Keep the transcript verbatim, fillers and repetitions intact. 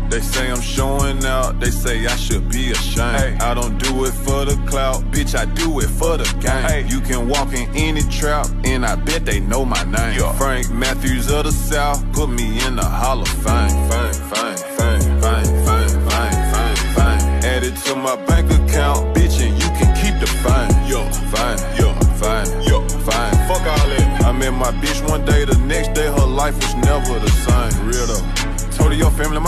They say I'm showing out, they say I should be ashamed. Ay. I don't do it for the clout, bitch, I do it for the game. Ay. You can walk in any trap, and I bet they know my name. Yeah. Frank Matthews of the South, put me in the Hall of Fame. Fame, fame, fame, fame, fame, fame, fame, fame. Add it to my bank account, bitch, and you can keep the fame. Yo, fame, yo, fame, yo, fame. Fuck all that. I met my bitch one day, the next day her life was never the same. Real though. Told her your family.